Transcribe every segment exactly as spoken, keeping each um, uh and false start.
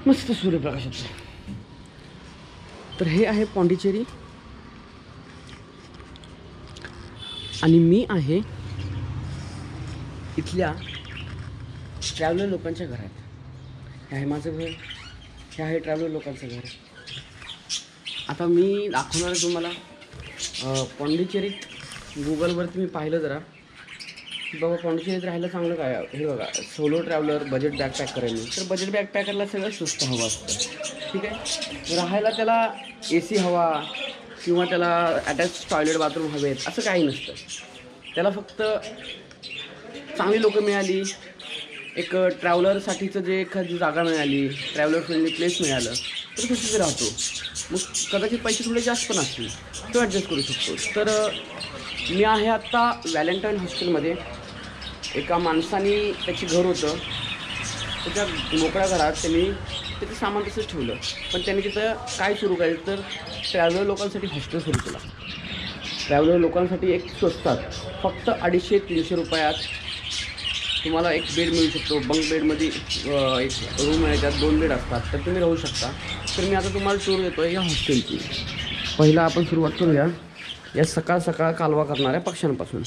मस्त सूर्यप्रकाशाचं. तर हे आहे पॉंडिचेरी आणि मी आहे इथल्या ट्रॅव्हलर लोकांच्या घरात. हे आहे माझं घर, हे आहे ट्रॅव्हलर लोकांचं घर. आता मी दाखवणार आहे तुम्हाला पॉंडिचेरीत. गुगलवरती मी पाहिलं जरा की बाबा पॉंडिचेरीत राहायला चांगलं काय. हे बघा, सोलो ट्रॅव्हलर, बजेट बॅकपॅक करायला. तर बजेट बॅकपॅकरला सगळं स्वस्त हवं असतं, ठीक आहे. राहायला त्याला ए सी हवा किंवा त्याला अटॅच टॉयलेट बाथरूम हवेत असं काही नसतं. त्याला फक्त चांगली लोकं मिळाली, एक ट्रॅव्हलरसाठीचं जे एखादी जागा मिळाली, ट्रॅव्हलर फ्रेंडली प्लेस मिळालं तर तिथे राहतो. मग कदाचित पैसे थोडे जास्त पण असतील, तो ॲडजस्ट करू शकतो. तर मी आहे आत्ता व्हॅलेंटाईन हॉस्टेलमध्ये. एका माणसाने त्याची घर होतं, त्याच्या मोकळ्या घरात त्यांनी त्याचं सामान तसंच ठेवलं. पण त्यांनी तिथं काय सुरू केलं तर ट्रॅव्हलर लोकांसाठी हॉस्टेल सुरू केला. ट्रॅव्हलर लोकांसाठी एक स्वस्तात फक्त अडीचशे तीनशे रुपयात तुम्हाला एक बेड मिळू शकतो. बंक बेडमध्ये एक रूम आहे, त्यात दोन बेड असतात, तर तुम्ही राहू शकता. तर मी आता तुम्हाला टूर देतो आहे या हॉस्टेलची. पहिला आपण सुरुवात करूया या सकाळ सकाळ कालवा करणाऱ्या पक्ष्यांपासून.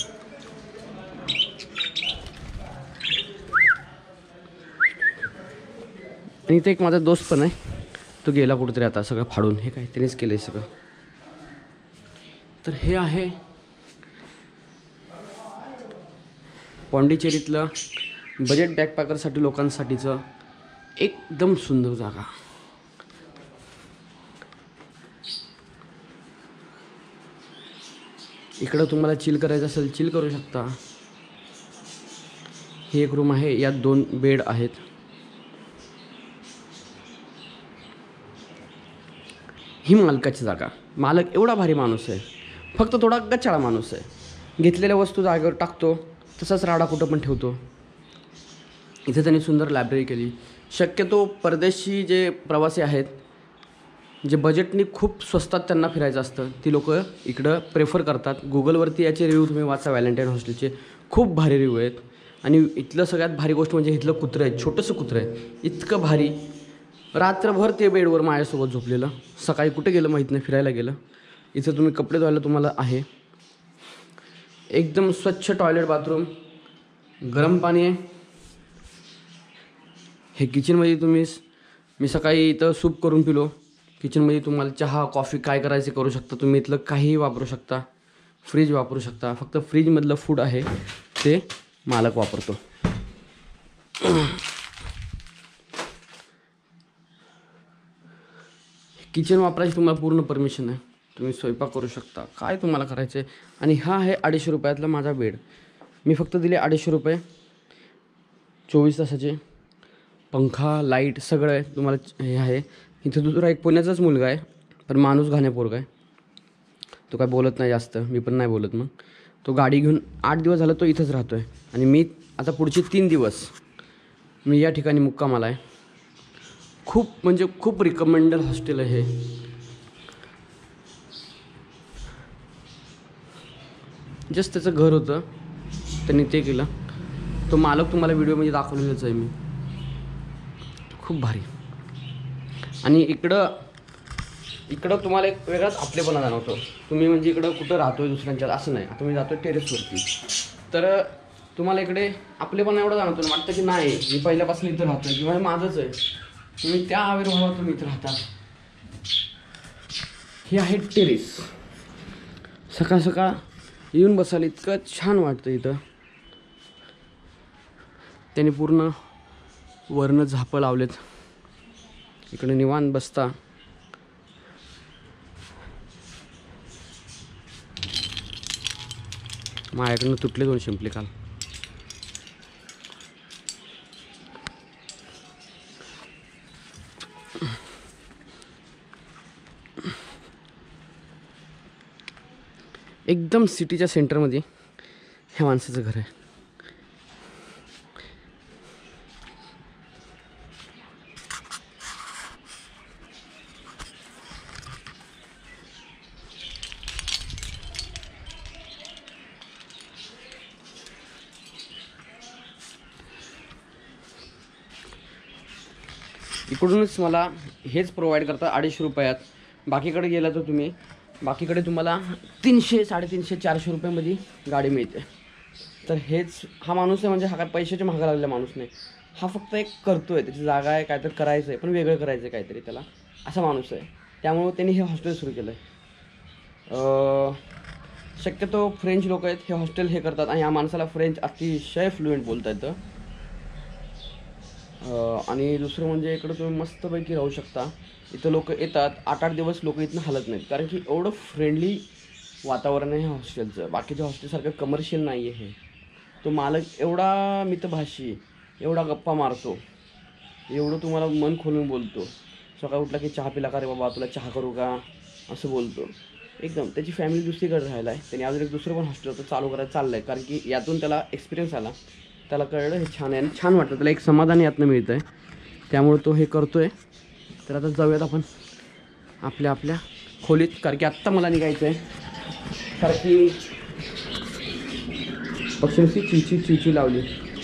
आणि इथे एक माझा दोस्त पण आहे, तो गेला कुठेतरी आता सगळं फाडून. हे काय त्यानेच केलं आहे सगळं. तर हे आहे पॉंडिचेरीतलं बजेट बॅकपॅकरसाठी लोकांसाठीचं एकदम सुंदर जागा. इकडं तुम्हाला चिल करायचं असेल चिल करू शकता. ही एक रूम आहे, यात दोन बेड आहेत. ही मालकाची जागा. मालक एवढा भारी माणूस आहे, फक्त थोडा गच्चाळा माणूस आहे. घेतलेल्या वस्तू जागेवर टाकतो, तसाच राडा कुठं पण ठेवतो. इथे त्यांनी सुंदर लायब्ररी केली. शक्यतो परदेशी जे प्रवासी आहेत, जे बजेटनी खूप स्वस्तात त्यांना फिरायचं असतं, ती लोकं इकडं प्रेफर करतात. गुगलवरती याचे रिव्ह्यू तुम्ही वाचा, व्हॅलेंटाईन हॉस्टेलचे खूप भारी रिव्ह्यू आहेत. आणि इथलं सगळ्यात भारी गोष्ट म्हणजे इथलं कुत्रं आहे, छोटंसं कुत्रं आहे, इतकं भारी. रात्रभर ते बेडवर माझ्यासोबत झोपलेलं. सकाळी कुठे गेलं माहीत नाही, फिरायला गेलं. इथं तुम्ही कपडे धुवायला तुम्हाला आहे. एकदम स्वच्छ टॉयलेट बाथरूम, गरम पाणी आहे. हे किचनमध्ये तुम्ही, मी सकाळी इथं सूप करून पिलो. किचनमध्ये तुम्हाला चहा कॉफी काय करायचे करू शकता तुम्ही. इथलं काहीही वापरू शकता. फ्रीज वापरू शकता. फक्त फ्रीजमधलं फूड आहे ते मालक वापरतो. किचन वापरायची तुम्हाला पूर्ण परमिशन आहे. तुम्ही स्वयंपाक करू शकता, काय तुम्हाला करायचं आहे. आणि हा आहे अडीचशे रुपयातला माझा बेड. मी फक्त दिले अडीचशे रुपये, चोवीस तासाचे. पंखा लाईट सगळं आहे तुम्हाला. हे आहे इथं दुसरा एक पुण्याचाच मुलगा आहे, पण माणूस घाण्या पोरगा आहे. तो काय बोलत नाही जास्त, मी पण नाही बोलत. मग तो गाडी घेऊन आठ दिवस झालं तो इथंच राहतो आहे. आणि मी आता पुढचे तीन दिवस मी या ठिकाणी मुक्कामाला आहे. खूप म्हणजे खूप रिकमेंडेड हॉस्टेल आहे हे. जस्ट त्याचं घर होतं, त्यांनी ते केलं. तो मालक तुम्हाला व्हिडिओमध्ये दाखवलेलाच आहे मी. खूप भारी. आणि इकडं इकडं तुम्हाला एक वेगळाच आपलेपणा जाणवतो. तुम्ही म्हणजे इकडं कुठं राहतो आहे दुसऱ्यांच्यात असं नाही. आता मी जातो आहे टेरेसवरती, तर तुम्हाला इकडे आपलेपणा एवढं जाणवतो ना, वाटतं की नाही मी पहिल्यापासून इथं राहतो आहे किंवा हे माझंच आहे. तुम्ही त्या आविर्भावातून इथं राहता. हे आहे टेरेस. सकाळ सकाळ येऊन बसायला इतकं छान वाटतं इथं. त्याने पूर्ण वरनं झापं लावलेत. इकडे निवांत बसता. माझ्याकडनं तुटले दोन शिंपले काल. एकदम सिटीच्या सेंटरमध्ये ह्या माणसाचं घर आहे. इकडूनच मला हेच प्रोव्हाइड करतात अडीचशे रुपयात. बाकीकडे गेला तर तुम्ही बाकीकडे तुम्हाला तीनशे साडेतीनशे चारशे रुपयामध्ये गाडी मिळते. तर हेच हा माणूस आहे म्हणजे हा काय पैशाच्या मागं लागलेला माणूस नाही. हा फक्त एक करतो आहे, त्याची जागा आहे, काहीतरी करायचं आहे, पण वेगळं करायचं आहे काहीतरी त्याला, असा माणूस आहे. त्यामुळं त्यांनी हे हॉस्टेल सुरू केलं आहे. शक्यतो फ्रेंच लोक आहेत हे हॉस्टेल हे करतात आणि या माणसाला फ्रेंच अतिशय फ्लुएंट बोलता येतं. आणि दुसरं म्हणजे इकडं तुम्ही मस्तपैकी राहू शकता. इथं लोक येतात, आठ आठ दिवस लोक इथनं हलत नाहीत, कारण की एवढं फ्रेंडली वातावरण आहे हॉस्टेलचं. बाकीच्या हॉस्टेलसारखं कमर्शियल नाही आहे हे. तो मालक एवढा मितभाषी, एवढा गप्पा मारतो, एवढं तुम्हाला मन खोलून बोलतो. सकाळी उठला की चहा पिला का रे बाबा, तुला चहा करू का, असं बोलतो एकदम. त्याची फॅमिली दुसरीकडे राहायला आहे, त्याने अजून एक दुसरं पण हॉस्टेल होतं चालू करायला चाललं आहे, कारण की यातून त्याला एक्सपिरियन्स आला, त्याला कळलं हे छान आहे आणि छान वाटतं, त्याला एक समाधान यातनं मिळतं आहे, त्यामुळे तो हे करतो आहे. तर आता जाऊयात आपण आपल्या आपल्या खोलीत, कारण की आत्ता मला निघायचं आहे. कारण की पक्षींची चिवची चिवची लावली.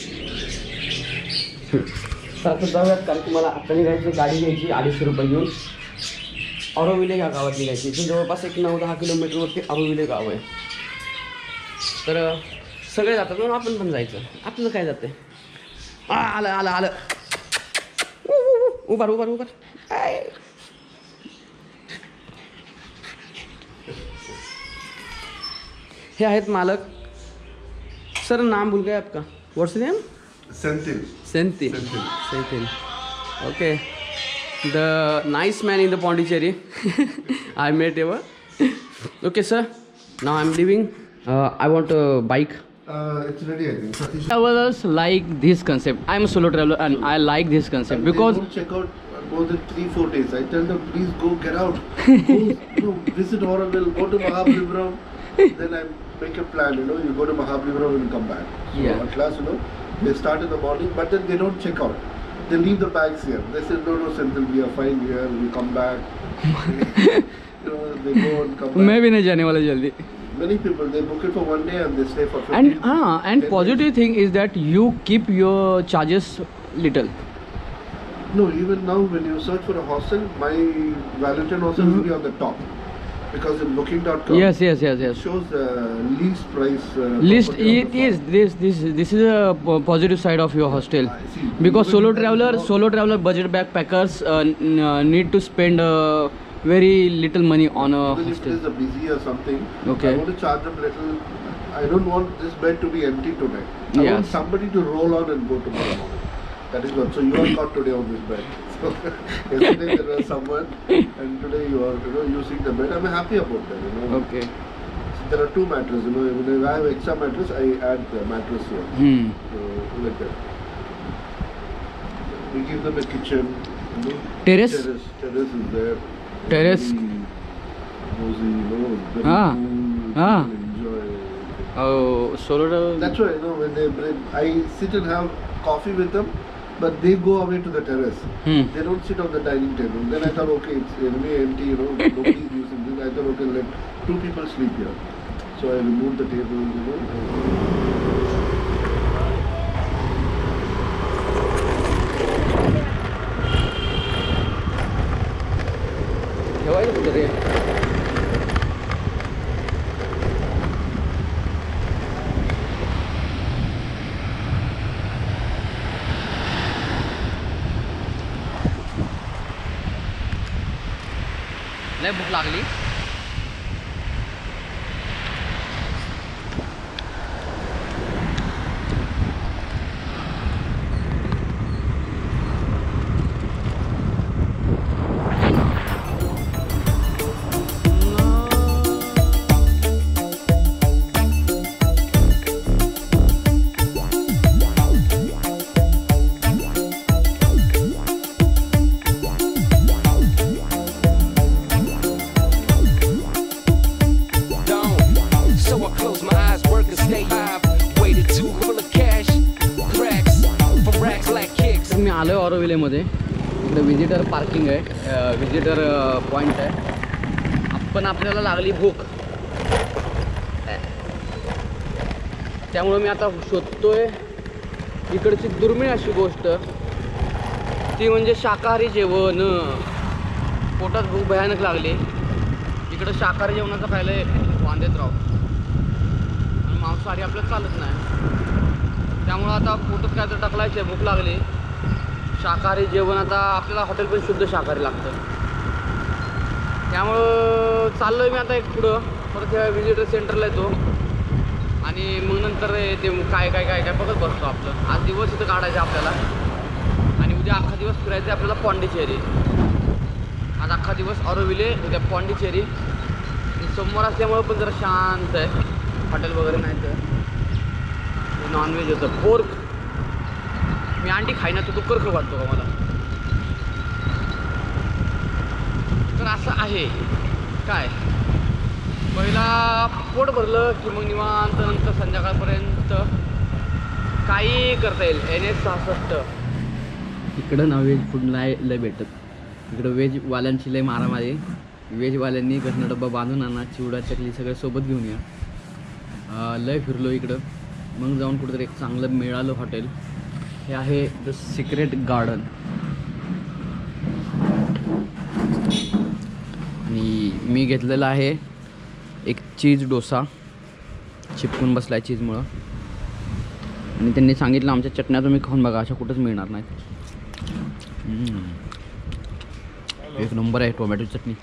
तर आता जाऊयात, कारण की मला आत्ता निघायची गाडी घ्यायची अडीचशे रुपये घेऊन. औरविले या गावात निघायची. इथून जवळपास एक नऊ दहा किलोमीटरवरती औरविले गाव आहे. तर सगळे जातात म्हणून आपण पण जायचं. आपलं काय जातं आहे. आलं आलं आलं उभार उभार उभार. हे आहेत मालक. सर नाम भूल गए आपका, what's name? Senthil. Senthil Senthil okay. The nice man in the Pondicherry. I met ever. Okay, sir. Now I'm leaving. Uh, I want a bike. Uh, it's ready, I think. Satish. Travelers like this concept. I'm a solo traveler and I like this concept And because they don't check out more than three, four days. I tell them, please go, get out. Go, you know, visit Auroville, go to Mahabalipuram. Then I make a plan. You know, you go to Mahabalipuram and come back. So Yeah. at last, you know, they start in the morning, but then they don't check out. They leave the bags here. They say, no, no, Senthil, we are fine here. We come back. You know, they go and come back. मैं भी नहीं जाने वाला जल्दी. Many people, they book it for one day and they stay for fifteen. And ah, and positive thing is that you keep your charges little. No, even now when you search for a hostel, my Valentine hostel will be on the top. Because in booking dot com, Yes, yes, yes, it yes. shows uh, least price. Uh, List property on it the is top. this this this is a po- positive side of your hostel. I see. Because Even solo if there is traveler no- solo traveler budget backpackers uh, n- uh, need to spend uh, very little money on a Even if it hostel. is a busy or something, Okay. I want to charge them little. I don't want this bed to be empty tonight. I Yes. want somebody to roll on and go tomorrow morning. That is what. So you are caught today on this bed. So yesterday there was someone, and today you are, you know, using the bed. I'm happy about that. You know. Okay. So there are two mattresses. You know, when I have extra mattress, I add the mattress here. Hmm. So like that. We give them a kitchen. You know. Terrace? Terrace. Terrace is there. Terrace. Very cozy, you know. Very Ah. cool. Ah. Enjoy. Oh, solo travel. That's why, you know, when they bring, I sit and have coffee with them, but they go away to the terrace. Hmm. They don't sit on the dining table. Then I thought, okay, it's anyway empty, you know, nobody is using this. I thought, okay, let two people sleep here. So I removed the table, you know. ठेवायचं कुठं रे? लय भूक लागली. मी आलो आहे ऑरोविलेमध्ये. इकडे visitor parking आहे, विजिटर पॉईंट आहे. पण आपल्याला लागली भूक, त्यामुळं मी आता शोधतोय इकडची दुर्मिळ अशी गोष्ट ती म्हणजे शाकाहारी जेवण. पोटात भूक भयानक लागली. इकडं शाकाहारी जेवणाचं खायला वांदेत राव, आणि मांसाहारी आपल्याला चालत नाही. त्यामुळं आता पोटात काय तर टाकलायचे, भूक लागली. शाकाहारी जेवण आता आपल्याला हॉटेल पण शुद्ध शाकाहारी लागतं. त्यामुळं चाललोय मी आता एक पुढं परत व्हिजिटर सेंटरला येतो आणि मग नंतर ते काय काय काय काय बघत बसतो. आपलं आज दिवस इथं काढायचं आपल्याला, आणि उद्या अख्खा दिवस फिरायचं आपल्याला पॉंडिचेरी. आज अख्खा दिवस ऑरोविले, उद्या पॉंडिचेरी. सोमवार असल्यामुळं पण जरा शांत आहे, हॉटेल वगैरे नाही. तर नॉनव्हेज होतं, पोर्क. मी अंडी खाईना, तो दुकर खाऊ वाटतो का मला. तर असं आहे काय, पहिला पोट भरलं की मग निवांत नंतर संध्याकाळपर्यंत काही करता येईल. एन एस सहासष्ट इकडं ना व्हेज फूड नाही लय भेटत. इकडं व्हेजवाल्यांची लय मारामारी. व्हेजवाल्यांनी घरनं डब्बा बांधून आणा, चिवडा चकली सगळं सोबत घेऊन या. लय फिरलो इकडं, मग जाऊन कुठंतरी एक चांगलं मिळालं हॉटेल. हे आहे द सिक्रेट गार्डन. आणि मी घेतलेला आहे एक चीज डोसा, चिपकून बसला आहे चीजमुळं. आणि त्यांनी सांगितलं आमच्या चटण्या तुम्ही खाऊन बघा, अशा कुठंच मिळणार नाहीत. एक नंबर आहे टोमॅटो चटणी.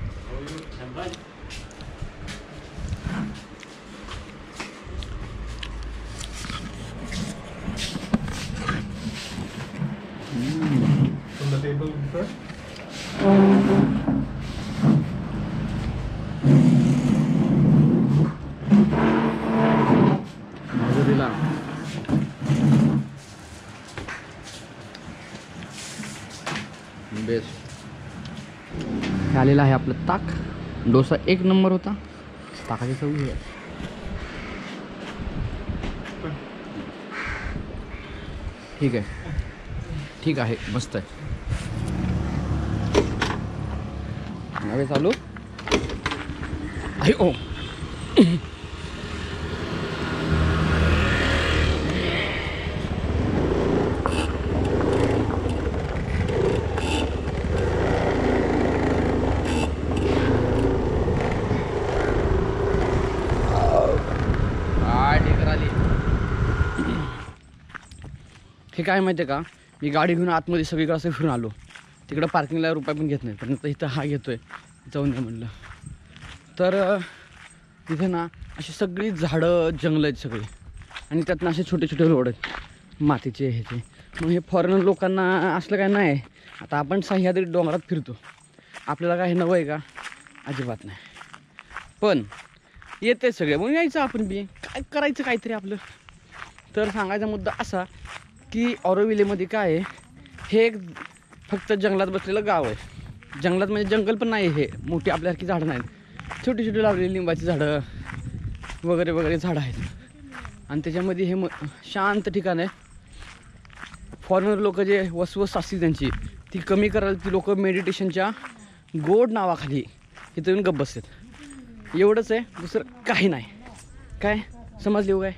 बेस्ट आलेला आहे आपलं ताक. डोसा एक नंबर होता, ताकाची चव आहे. ठीक आहे ठीक आहे मस्त आहे. नवे चालू आहे. ओ हे काय माहिती आहे का, मी गाडी घेऊन आतमध्ये सगळीकडे असं फिरून आलो. तिकडं पार्किंगला रुपये पण घेत नाही, पण आता इथं हा घेतोय, जाऊन द्या म्हणलं. तर तिथे ना अशी सगळी झाडं जंगल आहेत सगळी, आणि त्यातनं असे छोटे छोटे रोड आहेत मातीचे ह्याचे. मग हे फॉरेनर लोकांना असलं काय नाही. आता आपण सह्याद्री डोंगरात फिरतो, आपल्याला काय नवं आहे का, अजिबात नाही. पण येते सगळे, मग यायचं आपण बी काय करायचं काहीतरी आपलं. तर सांगायचा मुद्दा असा की ऑरोविलेमध्ये काय आहे, हे एक फक्त जंगलात बसलेलं गाव आहे. जंगलात म्हणजे जंगल पण नाही, हे मोठी आपल्यासारखी झाडं नाहीत, छोटी छोटी लावलेली लिंबाची झाडं वगैरे वगैरे झाडं आहेत. आणि त्याच्यामध्ये हे म शांत ठिकाण आहे. फॉरेनर लोक जे वसवस असतील त्यांची ती कमी करायला ती लोक मेडिटेशनच्या गोड नावाखाली इथं येऊन गप्प बसतात. एवढंच आहे, दुसरं काही नाही. काय समजले हो काय.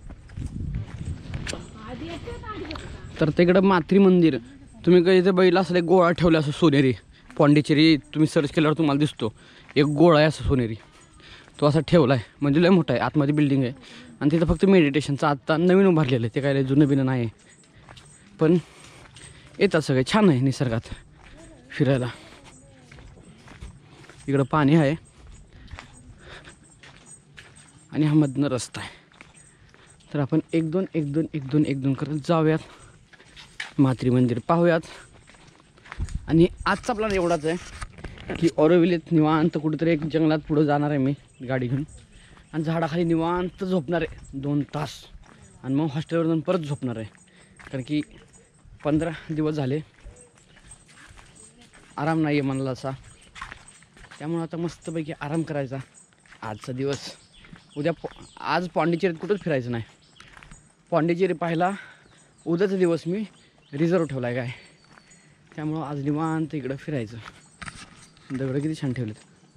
तर तिकडं मात्री मंदिर, तुम्ही काही इथे बैला असं एक गोळा ठेवला असं सोनेरी. पॉंडिचेरी तुम्ही सर्च केल्यावर तुम्हाला दिसतो एक गोळा आहे असं सोनेरी, तो असा ठेवला आहे. म्हणजे लय मोठा आहे, आतमध्ये बिल्डिंग आहे. आणि तिथं फक्त मेडिटेशनचं आत्ता नवीन उभारलेलं आहे, ते काय जुनं बिनं नाही. पण येतात सगळे, छान आहे निसर्गात फिरायला. इकडं पाणी आहे आणि हा मधनं रस्ता आहे. तर आपण एक दोन एक दोन एक दोन एक दोन करत जाऊयात, मात्री मंदिर पाहूयात. आणि आजचा प्लॅन एवढाच आहे की ऑरोविलेत निवांत कुठेतरी एक जंगलात पुढं जाणार आहे मी गाडी घेऊन, आणि झाडाखाली निवांत झोपणार आहे दोन तास, आणि मग हॉस्टेलवर जाऊन परत झोपणार आहे. कारण की पंधरा दिवस झाले आराम नाही आहे मनाला असा. त्यामुळं आता मस्तपैकी आराम करायचा आजचा दिवस. उद्या पॉ आज पॉंडिचेरीत कुठंच फिरायचं नाही. पॉंडिचेरी पाहायला उद्याचा दिवस मी रिझर्व ठेवला आहे काय. त्यामुळं आज निवांत इकडं फिरायचं. दगडं किती छान ठेवलेत.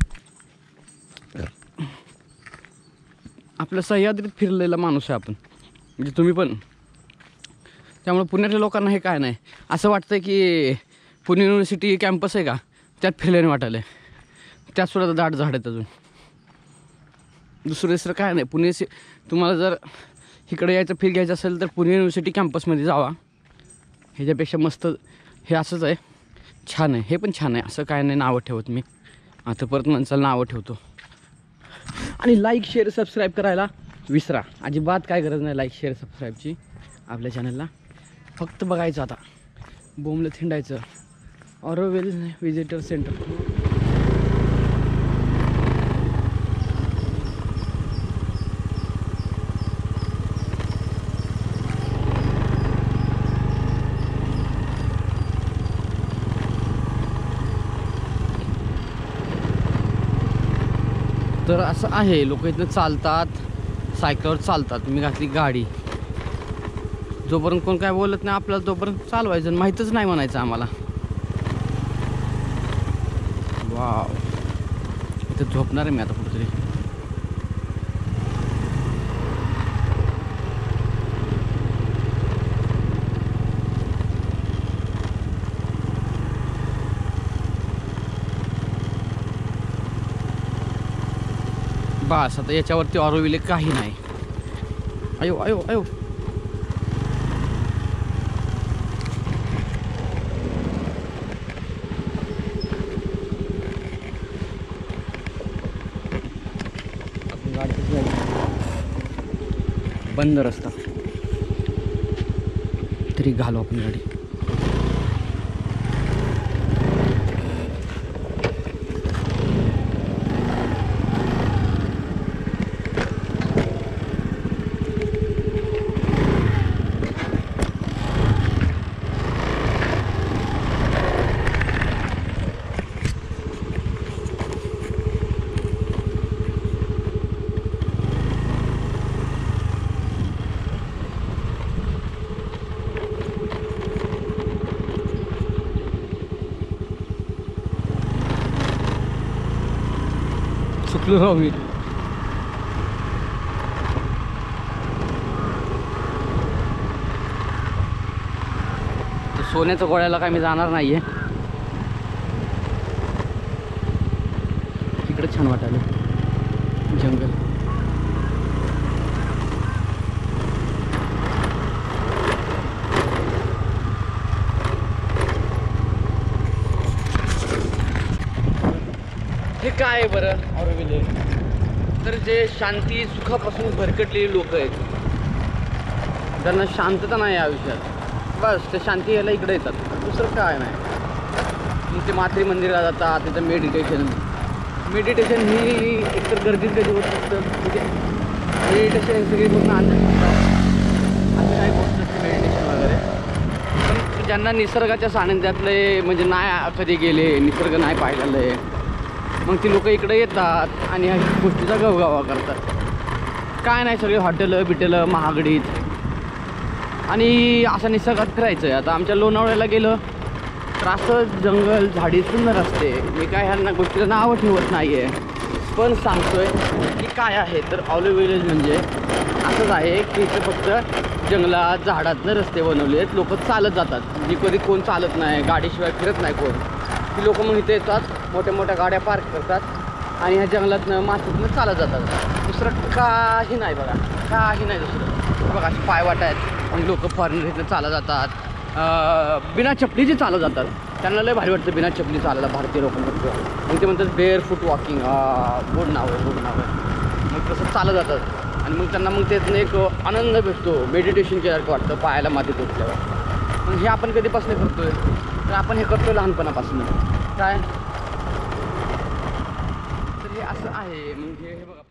आपलं सह्याद्रीत फिरलेला माणूस आहे आपण, म्हणजे तुम्ही पण. त्यामुळे पुण्यातल्या लोकांना हे काय नाही असं वाटतं की पुणे युनिव्हर्सिटी कॅम्पस आहे का त्यात फिरल्याने वाटायला त्यातसुद्धा दाट झाड आहेत अजून. दुसरं दुसरं काय नाही. पुणे सि तुम्हाला जर इकडे यायचं फिर घ्यायचं असेल तर पुणे युनिव्हर्सिटी कॅम्पसमध्ये जावा. ह्याच्यापेक्षा मस्त हे असंच आहे, छान आहे. हे पण छान आहे, असं काय नाही नावं ठेवत मी. आता परत माणसाला नावं ठेवतो. आणि लाईक शेअर सबस्क्राईब करायला विसरा अजिबात. काय गरज नाही लाईक शेअर सबस्क्राईबची आपल्या चॅनलला. फक्त बघायचं आता बोमलं थिंडायचं. ऑरोवेल विजिटर सेंटर. तर असं आहे, लोक इथनं चालतात, सायकलवर चालतात. मी घातली गाडी. जोपर्यंत कोण काय बोलत नाही आपल्याला तोपर्यंत चालवायचं. माहीतच नाही म्हणायचं आम्हाला. वाव, इथे झोपणार आहे मी आता कुठेतरी. बस आता याच्यावरती ऑरोविले काही नाही. अयो अयो अयो. बंद रस्ता तरी घालू आपण गाडी. चुकलो राव मी. सोन्याच्या गोळ्याला काय मी जाणार नाहीये. इकडे छान वाटायला जंगल. हे काय आहे बरं ऑरोविले? तर जे शांती सुखापासून भरकटलेली लोक आहेत, त्यांना शांतता नाही आयुष्यात, बस ते शांती यायला इकडे येतात. दुसरं काय नाही. मग ते मातृ मंदिराला जातात, तिथं मेडिटेशन. मेडिटेशन ही एकतर गर्दीत कधी होत असतं. म्हणजे मेडिटेशन सगळी पूर्ण आणलं असं काही गोष्ट नसते मेडिटेशन वगैरे. पण ज्यांना निसर्गाच्या सानिध्यातले म्हणजे नाही कधी गेले, निसर्ग नाही पाहिलेलं आहे, मग ती लोक इकडे येतात आणि ह्या गोष्टीचा गवगावा करतात. काय नाही, सगळे हॉटेलं बिटेलं महागडीत. आणि असं निसर्गात फिरायचं आहे. आता आमच्या लोणावळ्याला गेलं तर असं जंगल झाडी सुंदर असते. मी काय ह्यांना गोष्टीला नावं ठेवत नाही आहे, पण सांगतोय की काय आहे. तर ऑरोविले म्हणजे असंच आहे की इथे फक्त जंगलात झाडातनं रस्ते बनवले आहेत. लोक चालत जातात. म्हणजे कधी कोण चालत नाही, गाडीशिवाय फिरत नाही कोण. ती लोक मग इथे येतात, मोठ्या मोठ्या गाड्या पार्क करतात आणि ह्या जंगलातनं मातीतनं चालत जातात. दुसरं काही नाही बघा, काही नाही दुसरं. बघा असे पाय वाट आहेत आणि लोक फॉरेनर इथनं चालत जातात. बिना चपलीचे चालत जातात. त्यांना लय भारी वाटतं बिना चपली चालायला भारतीय लोकांना. मग ते म्हणतात बेअर फूट वॉकिंग. गोड नाव आहे, गोड नाव आहे. मग तसं चालत जातात आणि मग त्यांना मग त्यातनं एक आनंद भेटतो. मेडिटेशन केल्यासारखं वाटतं पायाला मातीत उठल्यावर. मग हे आपण कधीपासून करतोय? तर आपण हे करतो लहानपणापासून. काय तर हे असं आहे. मग हे बघा